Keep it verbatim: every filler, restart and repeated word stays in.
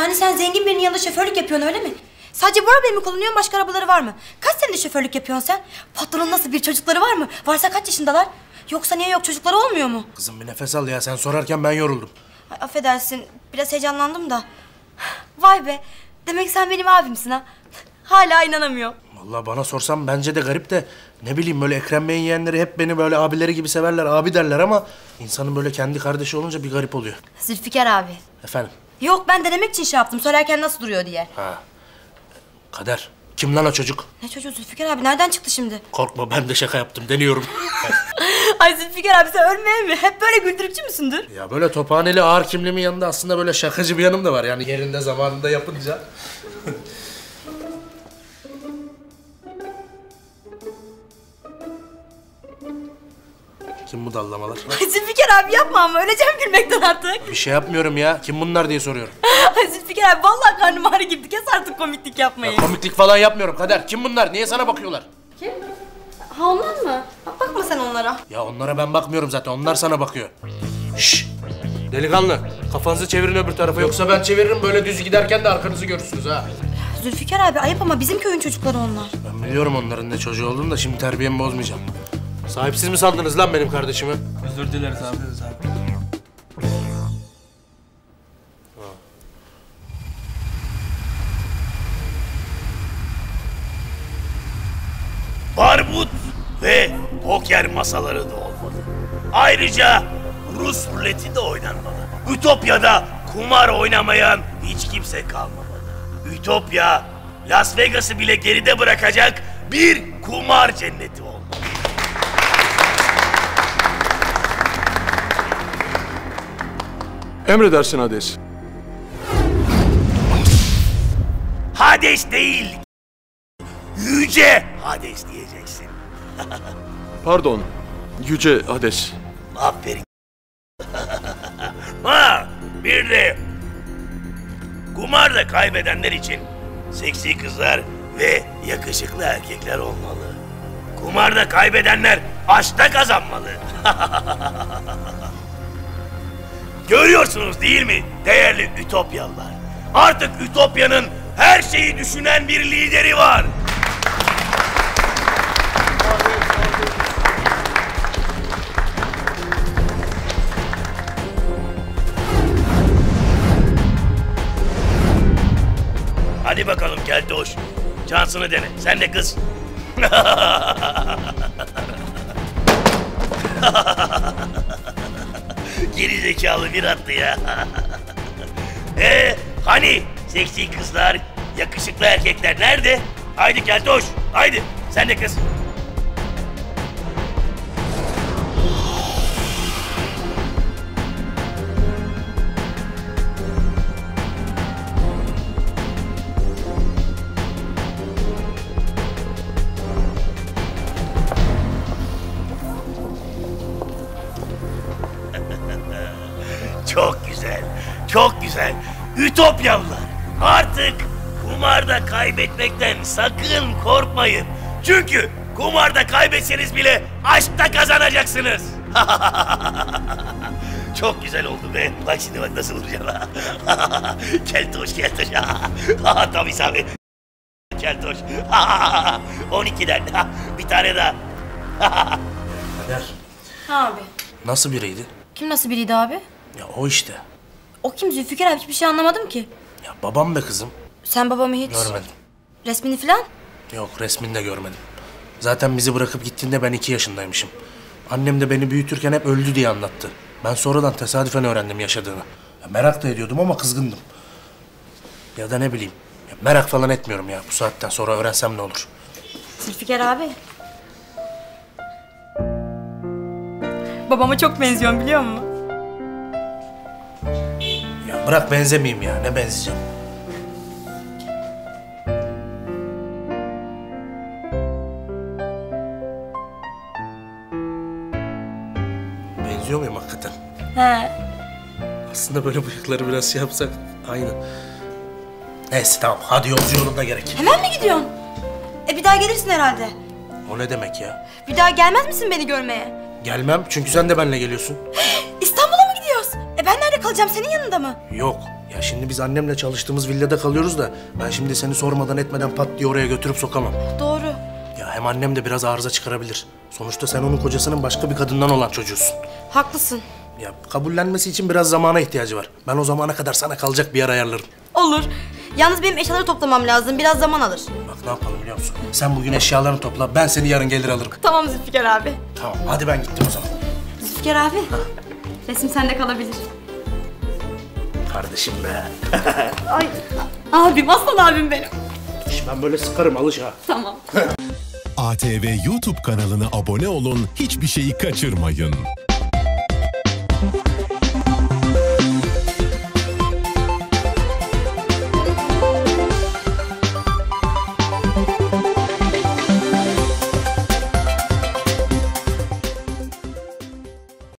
Yani sen zengin birinin yanında şoförlük yapıyorsun öyle mi? Sadece bu arabayı mı kullanıyorsun, başka arabaları var mı? Kaç senedir şoförlük yapıyorsun sen? Patronun nasıl bir çocukları var mı? Varsa kaç yaşındalar? Yoksa niye yok, çocukları olmuyor mu? Kızım bir nefes al ya, sen sorarken ben yoruldum. Ay, affedersin, biraz heyecanlandım da. Vay be, demek sen benim abimsin ha. Hala inanamıyorum. Vallahi bana sorsan bence de garip de... Ne bileyim, böyle Ekrem Bey'in yeğenleri hep beni böyle abileri gibi severler, abi derler ama... ...insanın böyle kendi kardeşi olunca bir garip oluyor. Zülfikar abi. Efendim? Yok, ben denemek için şey yaptım, söylerken nasıl duruyor diye. Ha. Kader, kim lan o çocuk? Ne çocuğu Zülfikar abi, nereden çıktı şimdi? Korkma, ben de şaka yaptım, deniyorum. Ay Zülfikar abi, sen ölmeye mi? Hep böyle güldürükçü müsündür? Ya böyle tophaneli ağır kimliğimin yanında aslında böyle şakacı bir yanım da var. Yani yerinde zamanında yapınca. Kim bu dallamalar? Ay Zülfikar abi yapma ama, öleceğim gülmekten artık. Bir şey yapmıyorum ya. Kim bunlar diye soruyorum. Ay Zülfikar abi, vallahi karnım ağrı girdi. Kes artık komiklik yapmayı. Ya komiklik falan yapmıyorum Kader. Kim bunlar? Niye sana bakıyorlar? Kim? Ha, onlar mı? Bak, bakma sen onlara. Ya onlara ben bakmıyorum zaten. Onlar sana bakıyor. Şşş! Delikanlı, kafanızı çevirin öbür tarafa. Yoksa ben çeviririm, böyle düz giderken de arkanızı görürsünüz ha. Zülfikar abi ayıp ama, bizim köyün çocukları onlar. Ben biliyorum onların ne çocuğu olduğunu da şimdi terbiyemi bozmayacağım. Sahipsiz mi sandınız lan benim kardeşimi? Özür dileriz abi. Barbut ve poker masaları da olmalı. Ayrıca Rus ruleti de oynanmalı. Ütopya'da kumar oynamayan hiç kimse kalmamalı. Ütopya, Las Vegas'ı bile geride bırakacak bir kumar cenneti olmalı. Emredersin Hades. Hades değil, Yüce Hades diyeceksin. Pardon, Yüce Hades. Aferin. Ha, bir de kumarda kaybedenler için seksi kızlar ve yakışıklı erkekler olmalı. Kumarda kaybedenler aşkta kazanmalı. Görüyorsunuz değil mi değerli Ütopyalılar? Artık Ütopya'nın her şeyi düşünen bir lideri var. Hadi bakalım keltoş. Şansını dene. Sen de kız. Geri zekalı bir attı ya. Ee, hani seksi kızlar, yakışıklı erkekler nerede? Haydi keltoş, haydi. Sen de kız. Çok güzel, çok güzel. Ütopyalılar, artık kumarda kaybetmekten sakın korkmayın. Çünkü kumarda kaybetseniz bile aşkta kazanacaksınız. Çok güzel oldu be. Bak şimdi bak nasıl vuracağım. Keltoş, keltoş. Tam isabet. Keltoş. on ikiden. Bir tane daha. Kader, Abi. nasıl biriydi? Kim nasıl biriydi abi? Ya o işte. O kim Zülfikar abi, hiçbir şey anlamadım ki. Ya babam be kızım. Sen babamı hiç... Görmedim. Resmini falan? Yok, resmini de görmedim. Zaten bizi bırakıp gittiğinde ben iki yaşındaymışım. Annem de beni büyütürken hep öldü diye anlattı. Ben sonradan tesadüfen öğrendim yaşadığını. Ya merak da ediyordum ama kızgındım. Ya da ne bileyim. Ya merak falan etmiyorum ya. Bu saatten sonra öğrensem ne olur? Zülfikar abi. Babama çok benziyorsun biliyor musun? Ya bırak benzemeyeyim ya. Ne benzeyeceğim? Benziyor muyum hakikaten? He. Aslında böyle bıyıkları biraz şey yapsak aynı. Neyse tamam, hadi yolcu yolunda gerek. Hemen mi gidiyorsun? E bir daha gelirsin herhalde. O ne demek ya? Bir daha gelmez misin beni görmeye? Gelmem çünkü sen de benimle geliyorsun. İstanbul'a mı gidiyoruz? E ben nerede kalacağım, senin yanında mı? Yok ya, şimdi biz annemle çalıştığımız villada kalıyoruz da ben şimdi seni sormadan etmeden pat diye oraya götürüp sokamam. Doğru. Ya hem annem de biraz arıza çıkarabilir. Sonuçta sen onun kocasının başka bir kadından olan çocuğusun. Haklısın. Ya kabullenmesi için biraz zamana ihtiyacı var. Ben o zamana kadar sana kalacak bir yer ayarlarım. Olur. Yalnız benim eşyaları toplamam lazım. Biraz zaman alır. Bak ne yapalım biliyor musun? Sen bugün eşyalarını topla, ben seni yarın gelir alırım. Tamam Zülfikar abi. Tamam, hadi ben gittim o zaman. Zülfikar abi. Resim sende kalabilir. Kardeşim be. Ay. Abim, aslan abim benim. Ben böyle sıkarım, alış ha. Tamam. A T V YouTube kanalına abone olun, hiçbir şeyi kaçırmayın.